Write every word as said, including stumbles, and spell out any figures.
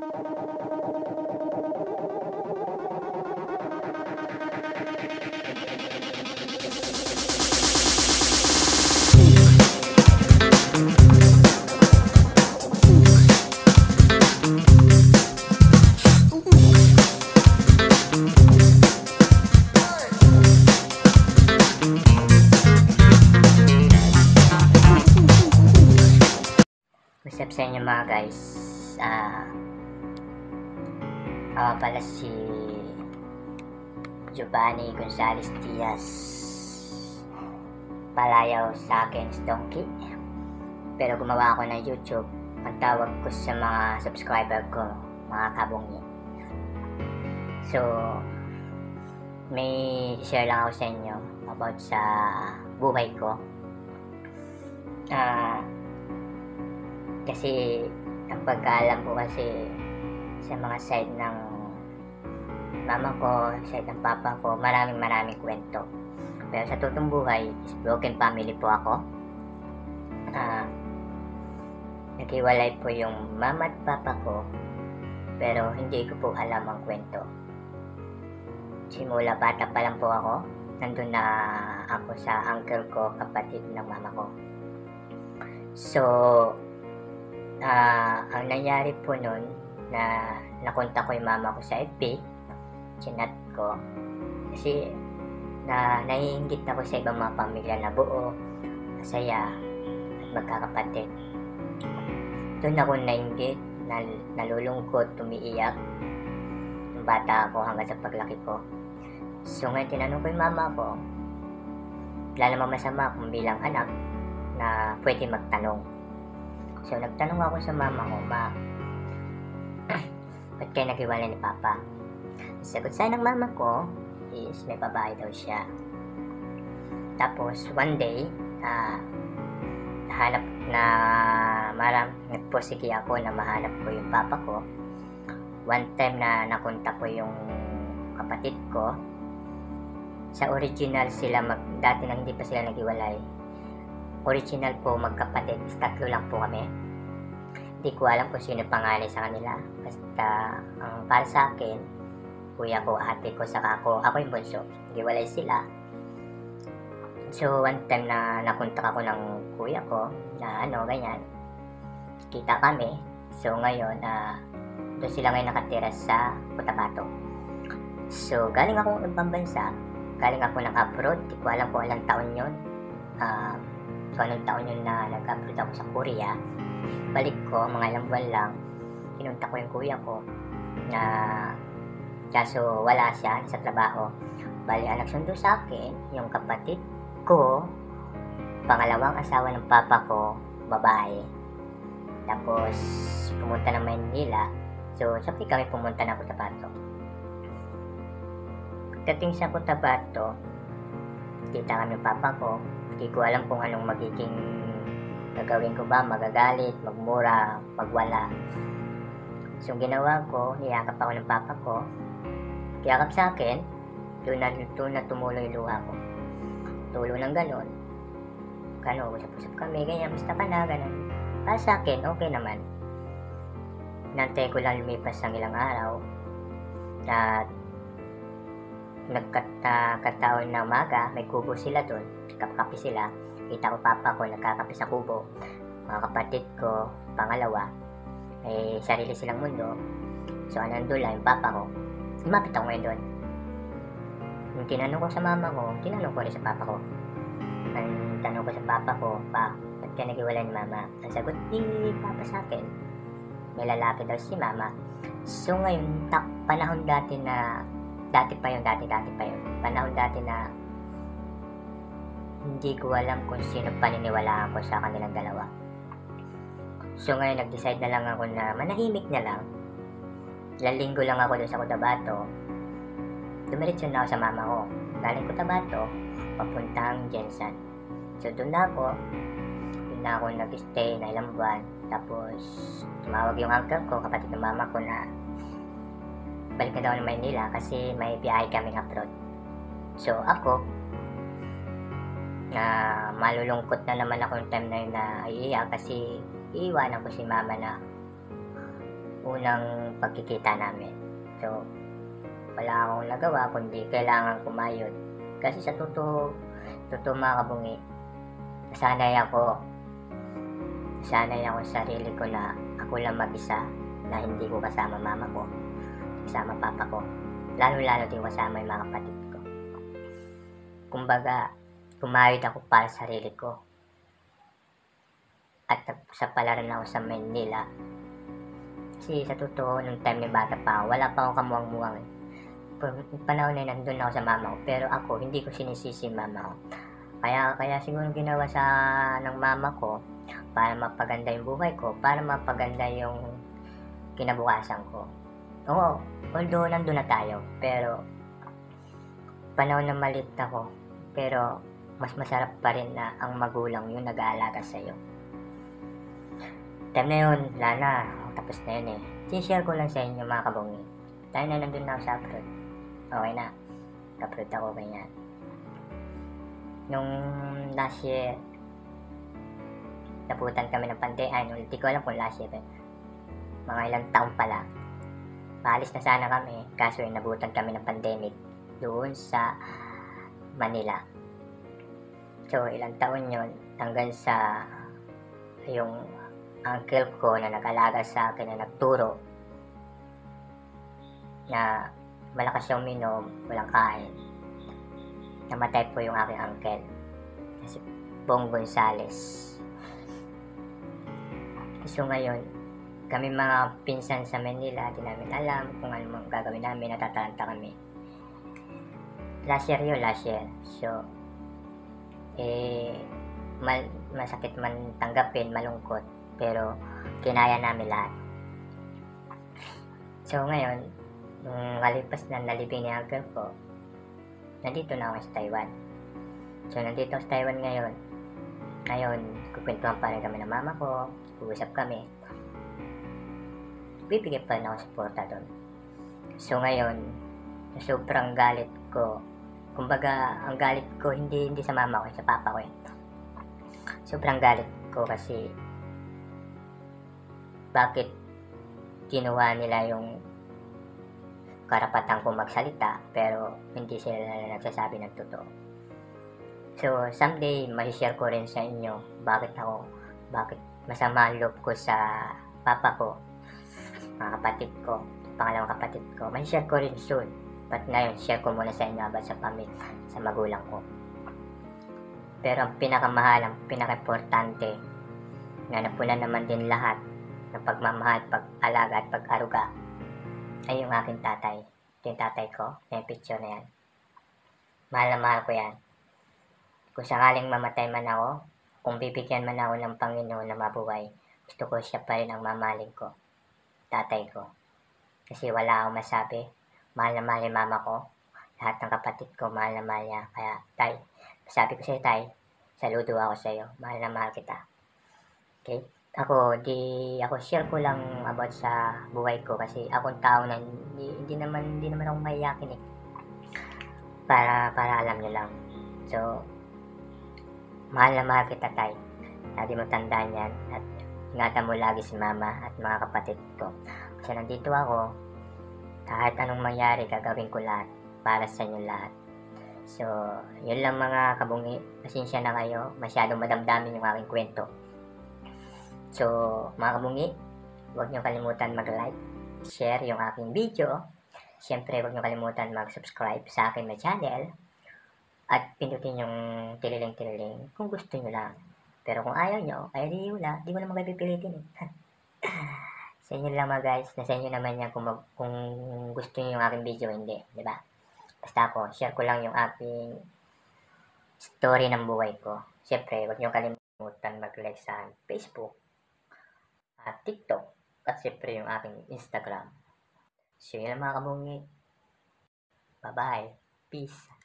What's up sa inyo mga guys? Ah, uh, pala si Giovanni Gonzales Diaz. Palayaw sa akin is Donkey. Pero gumawa ako ng YouTube. Ang tawag ko sa mga subscriber ko, mga kabongi. So, may share lang ako sa inyo about sa buhay ko. Ah, uh, Kasi ang pagkaalam ko kasi sa mga side ng mama ko, side ng papa ko, maraming maraming kwento. Pero sa totoong buhay, is broken family po ako. Uh, naghiwalay po yung mama at papa ko, pero hindi ko po alam ang kwento. Simula bata pa lang po ako, nandun na ako sa uncle ko, kapatid ng mama ko. So, Uh, ang nangyari po nun, na nakontak ko yung mama ko sa F B, chinat ko, kasi na naiinggit ako sa ibang mga pamilya na buo, masaya, at magkakapatid. Doon ako nainggit, nal nalulungkot, tumiiyak, yung bata ako hanggang sa paglaki ko. So ngayon tinanong ko yung mama ko, wala namang masama kung bilang anak na pwede magtanong. So, nagtanong ako sa mama ko, Ma, ba't kayo naghiwalay ni Papa? Sagot sa ng mama ko is may babae daw siya. Tapos, one day, uh, nahanap na marami, nagposiki ako na mahanap ko yung Papa ko. One time na nakunta ko yung kapatid ko, sa original sila, mag, dati na hindi pa sila naghiwalay. Original po magkapatid, tatlo lang po kami. Hindi ko alam kung sino pangalan sa kanila. Basta, ang um, para sa akin, kuya ko, ate ko, saka ako, ako yung bunso. Hiwalay sila. So, one time na nakontak ako ng kuya ko, na ano, ganyan. Kita kami. So, ngayon, uh, doon sila ngayon nakatira sa Cotabato. So, galing ako ng pambansa. Galing ako ng abroad. Hindi ko alam kung ilang taon yun. Uh, So, anong taon yun na nag-upload ako sa Korea. Balik ko, mga ilang buwan lang, kinunta ko yung kuya ko na kaso wala siya sa trabaho. Bali, ang nagsundo sa akin, yung kapatid ko, pangalawang asawa ng papa ko, babae. Tapos, pumunta ng Manila. So, sabi kami pumunta ng Cotabato. Pagdating sa Cotabato, kita kami ng papa ko. Hindi ko alam kung anong magiging gagawin ko ba, magagalit, magmura, magwala. So, ginawa ko, niyakap ako ng papa ko. Kiyakap sa akin, doon na, doon na tumuloy yung luha ko. Tulo ng ganon. Gano'n, usap-usap kami, ganyan, basta ka na, gano'n. Para sa akin, okay naman. Nantay ko lang lumipas ng ilang araw. At nagkataon na umaga, may kubo sila doon. Kapkapi sila. Kita ko papa ko, nagkakapi sa kubo. Mga kapatid ko, pangalawa, may sarili silang mundo. So, nandun lang yung papa ko. Lumapit ako ngayon doon. Yung tinanong ko sa mama ko, tinanong ko rin sa papa ko. Ang tanong ko sa papa ko, Pa, ba't ka naghiwalay ni mama? Ang sagot ni papa sa akin, may lalaki daw si mama. So, ngayon, tak, panahon dati na, dati pa yun, dati-dati pa yun. Panahon dati na, hindi ko alam kung sino paniniwalaan ko sa kanilang dalawa. So ngayon, nag-decide na lang ako na manahimik na lang. Ilang linggo lang ako doon sa Cotabato. Dumiretso na ako sa mama ko. Galing Cotabato, papuntang Jensan. So doon na ako. Doon na ako nag-stay na ilang buwan. Tapos, tumawag yung uncle ko, kapatid ng mama ko na balik na daw ng Maynila kasi may biyahe kaming abroad. So ako, na malulungkot na naman ako yung time na yun na iiyak kasi iiwanan ko si mama na unang pagkikita namin. So, wala akong nagawa kundi kailangan kumayod. Kasi sa totoo, totoo mga kabungi, nasanay ako, nasanay ako sa sarili ko na ako lang mag-isa, na hindi ko kasama mama ko, kasama papa ko, lalo-lalo din kasama yung mga kapatid ko. Kumbaga, kumayod ako para sa sarili ko. At sa pala rin ako sa Manila. Kasi sa totoo, nung time ni bata pa ako, wala pa akong kamuwang-muwang eh. Panahon na nandun ako sa mama ko, pero ako, hindi ko sinisisi mama ko. Kaya, kaya siguro ginawa sa ng mama ko, para mapaganda yung buhay ko, para mapaganda yung kinabukasan ko. Oo, although nandun na tayo, pero panahon na malit ako, pero mas masarap pa rin na ang magulang yung nag-aalaga sa'yo. Time na yun, wala na, tapos na yun eh. Si-share ko lang sa inyo mga kabungi. Tayo na nandun na ako sa abroad. Okay na, abroad ako ganyan. Nung last year, naputan kami ng pandemic, ay, hindi ko alam kung last year eh. Mga ilang taon pala. Maalis na sana kami, kaso yung nabutan kami ng pandemic doon sa Manila. So, ilang taon yun, hanggang sa yung uncle ko na nag-alaga sa akin na nagturo na malakas siya uminom, walang kain. Namatay po yung aking uncle. Si Bong Gonzales. So ngayon, kami mga pinsan sa Manila, di namin alam kung ano mang gagawin namin, natatalanta kami. Last year yun, last year. So, eh, mal masakit man tanggapin, malungkot, pero kinaya namin lahat. So ngayon, nung kalipas na nalibing ni uncle ko, nandito na ako sa Taiwan. So nandito sa Taiwan ngayon. Ngayon, kukwentuhan pa rin kami ng mama ko, uusap kami. Bibigyan pa rin ako suporta doon. So ngayon, sobrang galit ko. Kumbaga, ang galit ko hindi hindi sa mama ko, sa papa ko eh. Sobrang galit ko kasi bakit kinuha nila yung karapatan kong magsalita pero hindi sila nagsasabi ng totoo. So, someday, ma-share ko rin sa inyo bakit ako, bakit masama ang loob ko sa papa ko, mga kapatid ko, pangalawang kapatid ko. Ma-share ko rin soon. But ngayon, share ko muna sa inyo about sa pamilya, sa magulang ko. Pero ang pinakamahal, ang pinaka-importante, na napunan naman din lahat ng pagmamahal, pag-alaga at pag-aruga, ay yung aking tatay. Ito yung tatay ko, yung picture na yan. Mahal na mahal ko yan. Kung sakaling mamatay man ako, kung bibigyan man ako ng Panginoon na mabuhay, gusto ko siya pa rin ang mamahalin ko. Tatay ko. Kasi wala akong masabi. Mahal na mahal yung mama ko. Lahat ng kapatid ko, mahal na mahal niya. Kaya, tay, sabi ko sa'yo, tay, saludo ako sa'yo. Mahal na mahal kita. Okay? Ako, di, ako share ko lang about sa buhay ko kasi akong tao na hindi, hindi naman, hindi naman ako mahiyakin eh. Para, para alam nyo lang. So, mahal na mahal kita, tay. Lagi mo tandaan yan at ingatan mo lagi si mama at mga kapatid ko. Kasi nandito ako, kahit anong mangyari, gagawin ko lahat para sa inyo lahat. So, yun lang mga kabungi. Pasensya na kayo. Masyadong madamdamin yung aking kwento. So, mga kabungi, huwag nyo kalimutan mag-like, share yung aking video. Siyempre, huwag nyo kalimutan mag-subscribe sa akin na channel. At pindutin yung tililing-tililing kung gusto nyo lang. Pero kung ayaw nyo, ay di wala. Di mo naman kayo pipilitin eh. Sa inyo lang mga guys. Nasa inyo naman yan kung, mag, kung gusto nyo yung aking video, hindi. Diba? Basta ako, share ko lang yung aking story ng buhay ko. Siyempre, huwag nyo kalimutan mag-like sa Facebook at TikTok, at siyempre yung aking Instagram. So yun mga kabungi. Bye bye. Peace.